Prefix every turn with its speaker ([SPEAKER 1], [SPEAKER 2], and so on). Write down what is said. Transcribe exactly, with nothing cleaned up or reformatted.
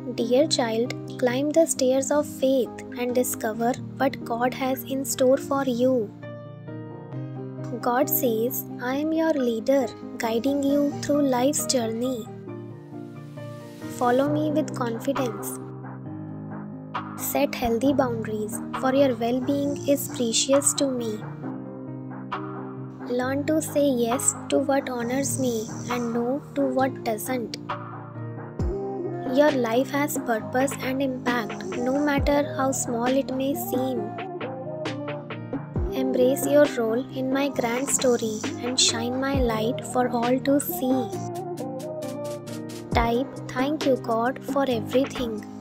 [SPEAKER 1] Dear child, climb the stairs of faith and discover what God has in store for you. God says, I am your leader, guiding you through life's journey. Follow me with confidence. Set healthy boundaries, for your well-being is precious to me. Learn to say yes to what honors me and no to what doesn't. Your life has purpose and impact, no matter how small it may seem. Embrace your role in my grand story and shine my light for all to see. Type, thank you God for everything.